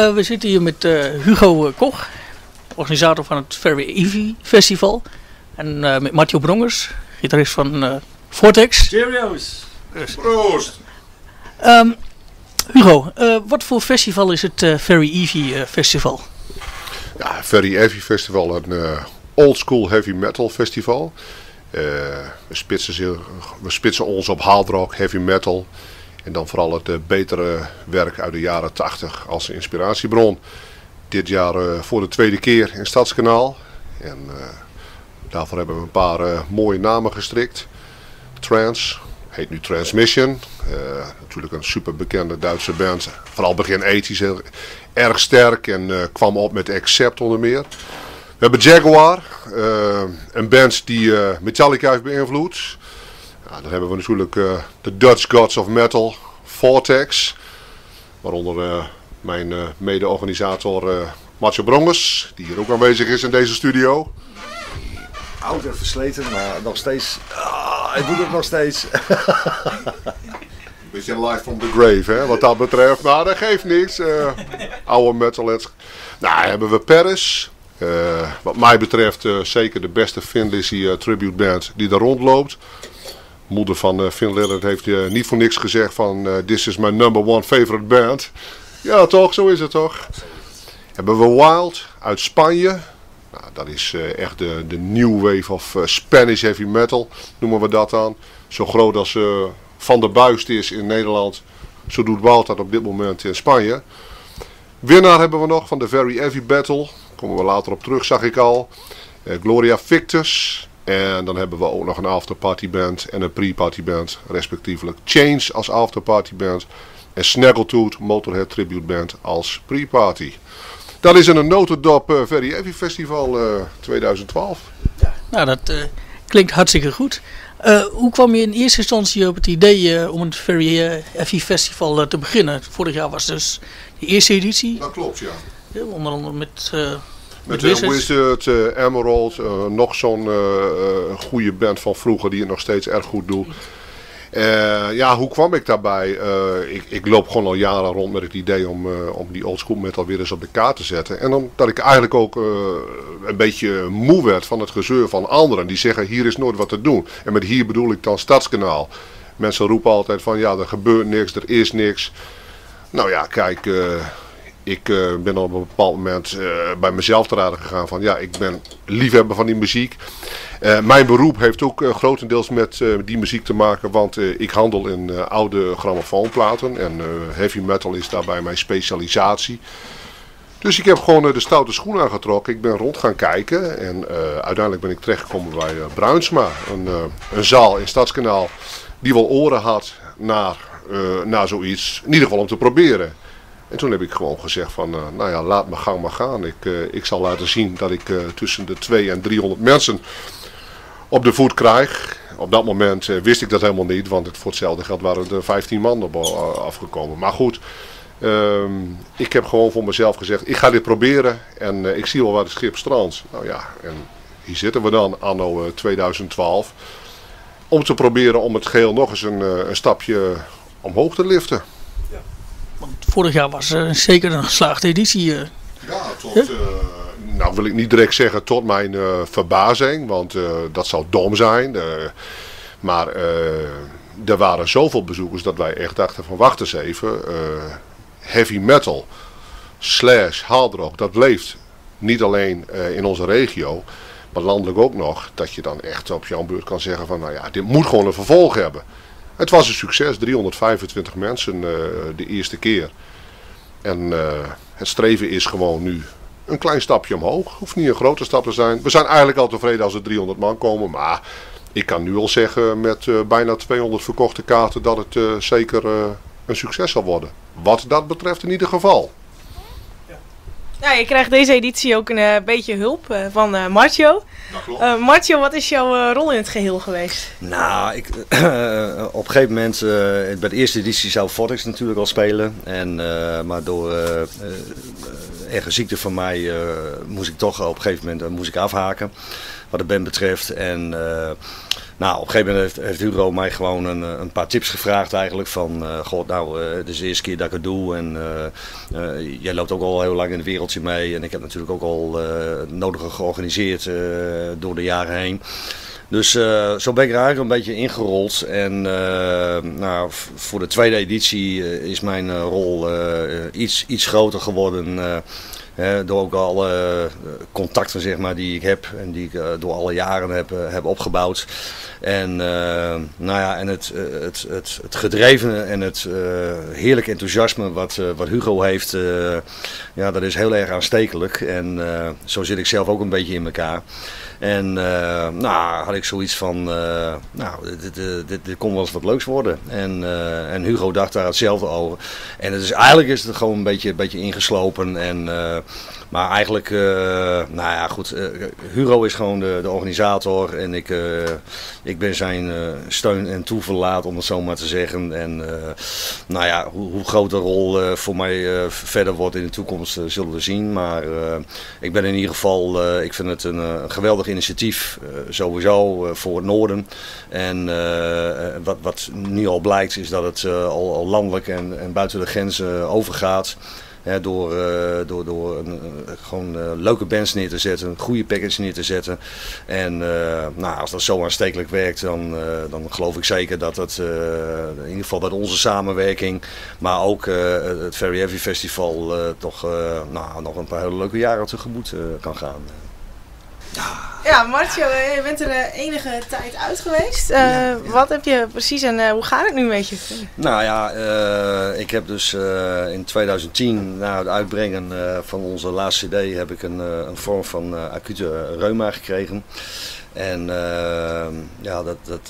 We zitten hier met Hugo Koch, organisator van het Very Easy Festival. En met Matteo Brongers, gitarist van Vortex. Cheerios! Proost! Hugo, wat voor festival is het Very Easy Festival? Ja, Very Heavy Festival, een old school heavy metal festival. We spitsen ons op hard rock, heavy metal. En dan vooral het betere werk uit de jaren 80 als inspiratiebron. Dit jaar voor de tweede keer in Stadskanaal. En daarvoor hebben we een paar mooie namen gestrikt. Trance, heet nu Transmission. Natuurlijk een super bekende Duitse band. Vooral begin 80's heel erg sterk en kwam op met Accept onder meer. We hebben Jaguar, een band die Metallica heeft beïnvloed. Ja, dan hebben we natuurlijk de Dutch Gods of Metal, Vortex. Waaronder mijn mede-organisator Matteo Brongers, die hier ook aanwezig is in deze studio. Oud en versleten, maar nog steeds. Hij doet het nog steeds. Beetje live from the grave, hè, wat dat betreft. Maar dat geeft niks. Oude metalheads. Nou, hebben we Paris. Wat mij betreft zeker de beste Thin Lizzy tribute band die er rondloopt. Moeder van Phil Lillard heeft niet voor niks gezegd van this is my number one favorite band. Ja toch, zo is het toch. Hebben we Wild uit Spanje. Nou, dat is echt de new wave of Spanish heavy metal, noemen we dat dan. Zo groot als Van der Buist is in Nederland, zo doet Wild dat op dit moment in Spanje. Winnaar hebben we nog van de Very Heavy Battle, komen we later op terug, zag ik al. Gloria Victus. En dan hebben we ook nog een afterparty band en een pre-party band, respectievelijk Change als afterparty band en Snaggletooth Motorhead Tribute Band als pre-party. Dat is in een notendop Very Heavy Festival 2012. Ja, nou, dat klinkt hartstikke goed. Hoe kwam je in eerste instantie op het idee om een Very Heavy Festival te beginnen? Vorig jaar was dus de eerste editie. Dat klopt, ja. Ja, onder andere met Wizard, Emerald, nog zo'n goede band van vroeger die het nog steeds erg goed doet. Ja, hoe kwam ik daarbij? Ik loop gewoon al jaren rond met het idee om die oldschool metal weer eens op de kaart te zetten. En omdat ik eigenlijk ook een beetje moe werd van het gezeur van anderen. Die zeggen hier is nooit wat te doen. En met hier bedoel ik dan Stadskanaal. Mensen roepen altijd van ja, er gebeurt niks, er is niks. Nou ja, kijk, ik ben op een bepaald moment bij mezelf te raden gegaan van ja, ik ben liefhebber van die muziek. Mijn beroep heeft ook grotendeels met die muziek te maken, want ik handel in oude grammofoonplaten en heavy metal is daarbij mijn specialisatie. Dus ik heb gewoon de stoute schoen aangetrokken, ik ben rond gaan kijken en uiteindelijk ben ik terechtgekomen bij Bruinsma, een zaal in Stadskanaal die wel oren had naar zoiets, in ieder geval om te proberen. En toen heb ik gewoon gezegd van, nou ja, laat mijn gang maar gaan. Ik zal laten zien dat ik tussen de 200 en 300 mensen op de voet krijg. Op dat moment wist ik dat helemaal niet, want voor hetzelfde geld waren er 15 man op afgekomen. Maar goed, ik heb gewoon voor mezelf gezegd, ik ga dit proberen en ik zie wel waar het schip strandt. Nou ja, en hier zitten we dan anno 2012. Om te proberen om het geheel nog eens een stapje omhoog te liften. Want vorig jaar was zeker een geslaagde editie. Ja, nou wil ik niet direct zeggen tot mijn verbazing, want dat zou dom zijn. Maar er waren zoveel bezoekers dat wij echt dachten van wacht eens even. Heavy metal / hard rock, dat leeft niet alleen in onze regio, maar landelijk ook nog. Dat je dan echt op jouw beurt kan zeggen van nou ja, dit moet gewoon een vervolg hebben. Het was een succes, 325 mensen de eerste keer. En het streven is gewoon nu een klein stapje omhoog. Hoeft niet een grote stap te zijn. We zijn eigenlijk al tevreden als er 300 man komen. Maar ik kan nu al zeggen met bijna 200 verkochte kaarten dat het zeker een succes zal worden. Wat dat betreft in ieder geval. Ja, je krijgt deze editie ook een beetje hulp van Matteo. Matteo, wat is jouw rol in het geheel geweest? Nou, op een gegeven moment, bij de eerste editie zou Vortex natuurlijk al spelen. Maar door erge ziekte van mij moest ik toch op een gegeven moment afhaken. Wat de band betreft. En Nou, op een gegeven moment heeft Hugo mij gewoon een paar tips gevraagd eigenlijk. Van, god, nou, het is de eerste keer dat ik het doe. En jij loopt ook al heel lang in het wereldje mee. En ik heb natuurlijk ook al het nodige georganiseerd door de jaren heen. Dus zo ben ik er eigenlijk een beetje ingerold. En nou, voor de tweede editie is mijn rol iets groter geworden. Door ook alle contacten zeg maar, die ik heb en die ik door alle jaren heb opgebouwd. En, nou ja, en het gedrevene en het heerlijke enthousiasme wat Hugo heeft, ja, dat is heel erg aanstekelijk. En zo zit ik zelf ook een beetje in elkaar. En nou, had ik zoiets van, nou, dit kon wel eens wat leuks worden. En Hugo dacht daar hetzelfde over. En eigenlijk is het gewoon een beetje ingeslopen. En, maar eigenlijk, nou ja goed, Hugo is gewoon de organisator. En ik ben zijn steun en toeverlaat, om het zo maar te zeggen. En nou ja, hoe groot de rol voor mij verder wordt in de toekomst zullen we zien. Maar ik ben in ieder geval, ik vind het een geweldig initiatief sowieso voor het noorden. En wat nu al blijkt is dat het al landelijk en buiten de grenzen overgaat. Door gewoon leuke bands neer te zetten, een goede package neer te zetten. En nou, als dat zo aanstekelijk werkt, dan geloof ik zeker dat het in ieder geval dat onze samenwerking, maar ook het Very Heavy Festival toch nou, nog een paar hele leuke jaren tegemoet kan gaan. Ja, Martjo, je bent er enige tijd uit geweest. Wat heb je precies en hoe gaat het nu met je? Nou ja, ik heb dus in 2010, na het uitbrengen van onze laatste cd, heb ik een vorm van acute reuma gekregen. En ja,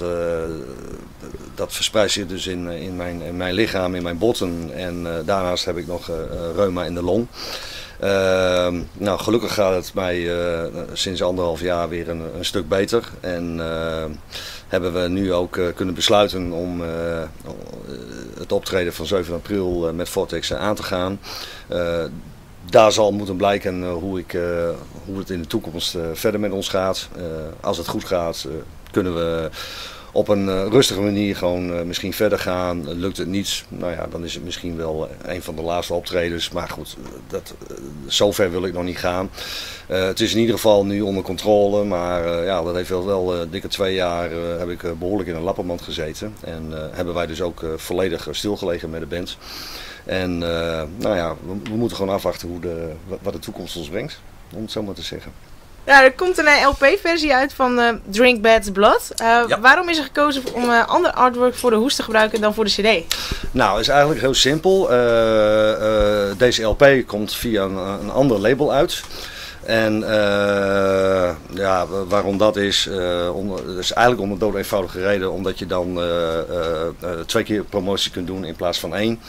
dat verspreidt zich dus in mijn lichaam, in mijn botten. En daarnaast heb ik nog reuma in de long. Nou, gelukkig gaat het mij sinds 1,5 jaar weer een stuk beter. En hebben we nu ook kunnen besluiten om het optreden van 7 april met Vortex aan te gaan. Daar zal moeten blijken hoe het in de toekomst verder met ons gaat. Als het goed gaat, kunnen we op een rustige manier gewoon misschien verder gaan. Lukt het niet, nou ja, dan is het misschien wel een van de laatste optredens. Maar goed, zover wil ik nog niet gaan. Het is in ieder geval nu onder controle. Maar ja, dat heeft wel dikke 2 jaar heb ik behoorlijk in een lappenmand gezeten. En hebben wij dus ook volledig stilgelegen met de band. En nou ja, we moeten gewoon afwachten wat de toekomst ons brengt, om het zo maar te zeggen. Ja, er komt een LP-versie uit van Drink Bad Blood. Ja. Waarom is er gekozen om ander artwork voor de hoes te gebruiken dan voor de cd? Nou, het is eigenlijk heel simpel. Deze LP komt via een ander label uit. En ja, waarom dat is? Dat is eigenlijk om een dood eenvoudige reden. Omdat je dan 2 keer promotie kunt doen in plaats van 1.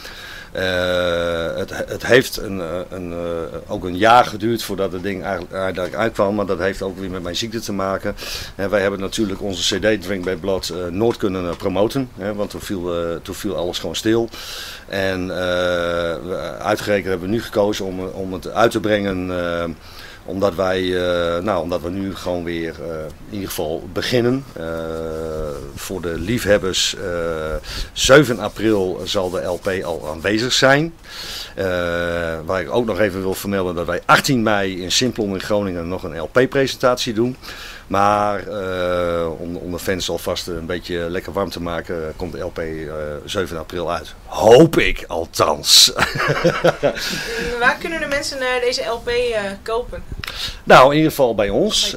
Het heeft ook een jaar geduurd voordat het ding eigenlijk uitkwam, maar dat heeft ook weer met mijn ziekte te maken. Wij hebben natuurlijk onze cd Drink Bad Blood nooit kunnen promoten, want toen viel alles gewoon stil. En uitgerekend hebben we nu gekozen om het uit te brengen, omdat we nu gewoon weer in ieder geval beginnen. Voor de liefhebbers, 7 april zal de LP al aanwezig zijn. Waar ik ook nog even wil vermelden dat wij 18 mei in Simplon in Groningen nog een LP-presentatie doen. Maar om de fans alvast een beetje lekker warm te maken, komt de LP 7 april uit. Hoop ik althans. Waar kunnen de mensen deze LP kopen? Nou, in ieder geval bij ons.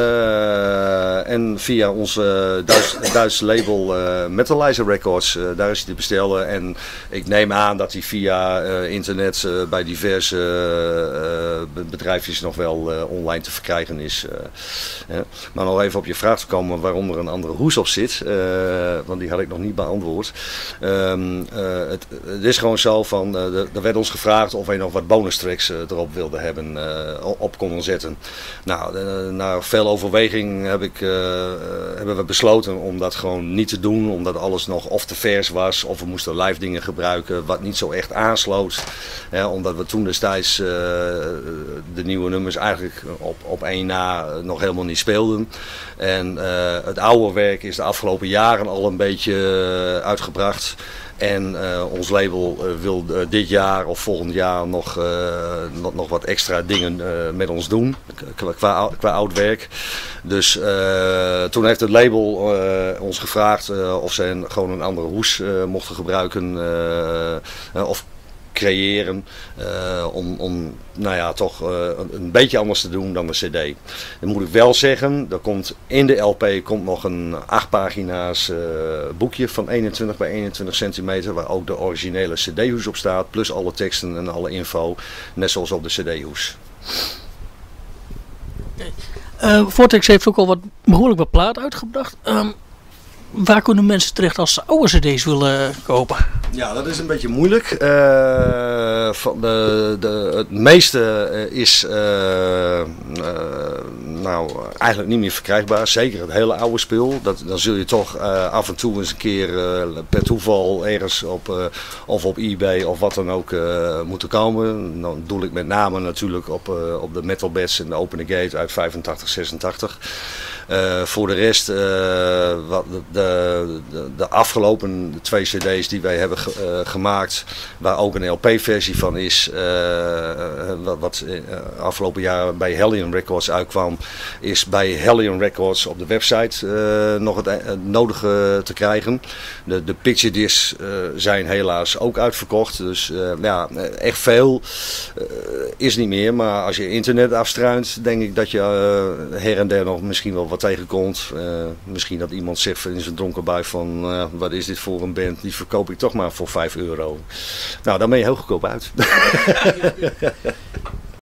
En via ons Duitse label Metalizer Records, daar is hij te bestellen. En ik neem aan dat hij via internet bij diverse bedrijfjes nog wel online te verkrijgen is. Maar nog even op je vraag te komen waarom er een andere hoes op zit. Want die had ik nog niet beantwoord. Het is gewoon zo van, er werd ons gevraagd of wij nog wat bonus tracks erop wilden hebben, op konden zetten. Na veel overweging hebben we besloten om dat gewoon niet te doen. Omdat alles nog of te vers was. Of we moesten live dingen gebruiken wat niet zo echt aansloot. Omdat we toen destijds de nieuwe nummers eigenlijk op één na nog helemaal niet speelden. En het oude werk is de afgelopen jaren al een beetje uitgebracht. En ons label wil dit jaar of volgend jaar nog wat extra dingen met ons doen qua oud werk. Dus toen heeft het label ons gevraagd of ze gewoon een andere hoes mochten gebruiken of creëren om toch een beetje anders te doen dan de cd. Dan moet ik wel zeggen, er komt in de LP nog een 8 pagina's boekje van 21 bij 21 centimeter, waar ook de originele cd-hoes op staat, plus alle teksten en alle info, net zoals op de cd-hoes. Vortex heeft ook al behoorlijk wat plaat uitgebracht. Waar kunnen mensen terecht als ze oude cd's willen kopen? Ja, dat is een beetje moeilijk. Het meeste is eigenlijk niet meer verkrijgbaar. Zeker het hele oude spul. Dan zul je toch af en toe eens een keer per toeval ergens of op eBay of wat dan ook moeten komen. Dan doe ik met name natuurlijk op de Metal Bats en de Open the Gate uit 85, 86. Voor de rest, de afgelopen 2 cd's die wij hebben gemaakt, waar ook een LP-versie van is, wat afgelopen jaar bij Hellion Records uitkwam, is bij Hellion Records op de website nog het nodige te krijgen. De picture discs zijn helaas ook uitverkocht, dus echt veel is niet meer, maar als je internet afstruint, denk ik dat je her en der nog misschien wel wat tegenkomt. Misschien dat iemand zegt in zijn dronken bui van wat is dit voor een band, die verkoop ik toch maar voor €5. Nou, dan ben je heel goedkoop uit.